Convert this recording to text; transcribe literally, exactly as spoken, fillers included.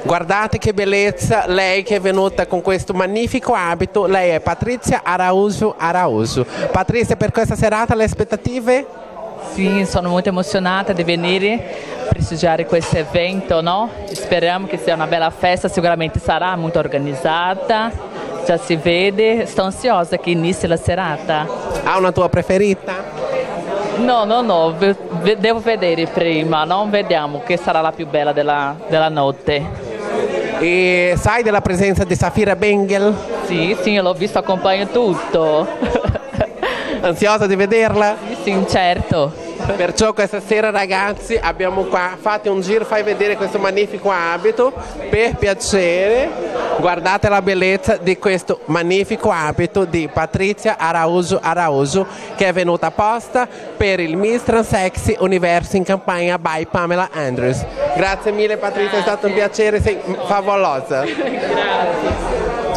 Guardate che bellezza, lei che è venuta con questo magnifico abito, lei è Patrizia Araújo Araújo. Patrizia, per questa serata le aspettative? Sim, sono molto emozionata di venire a prestigiare questo evento, no? Speriamo che sia una bella festa, sicuramente sarà molto organizzata, già si vede, sto ansiosa che inizi la serata. Ha una tua preferita? No, no, no, devo vedere prima, no? Vediamo che sarà la più bella della, della notte. E sai della presenza di Safira Bengel? Sì, sì, l'ho visto, accompagno tutto. Ansiosa di vederla? Sì, sì, certo. Perciò questa sera ragazzi abbiamo qua, fate un giro, fai vedere questo magnifico abito, per piacere, guardate la bellezza di questo magnifico abito di Patrizia Araújo Araújo che è venuta apposta per il Miss Transexy Universo in campagna by Pamela Andrews. Grazie mille Patrizia, è stato un piacere, sei favolosa. Grazie.